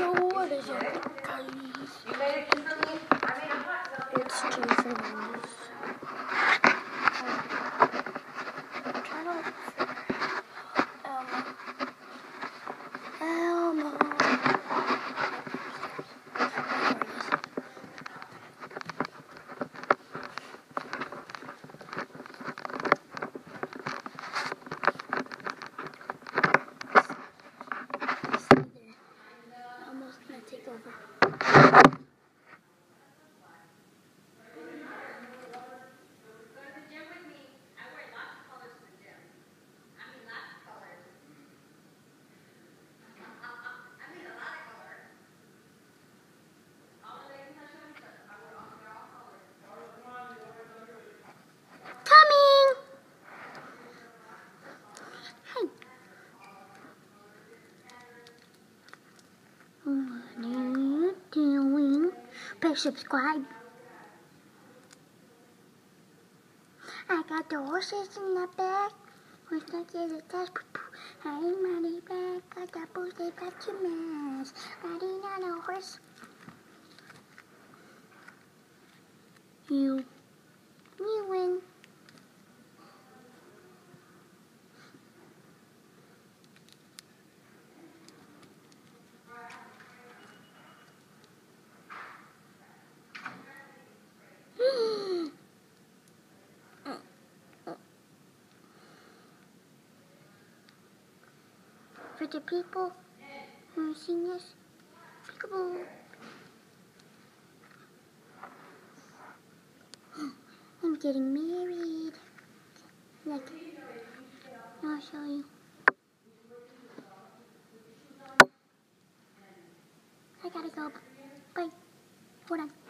what is it, guys? You made it, Kimberly? I made a hot dog. It's Jason. Turn off Elmo. Elmo's gonna take over. What are you doing? Please subscribe. I got the horses in the back. Who's gonna get the dash? Hey, money back. Got the boots, they got your mask. Riding on a horse. You win. For the people who are seeing this, peekaboo. I'm getting married. Look, I'll show you. I gotta go. Bye. Hold on.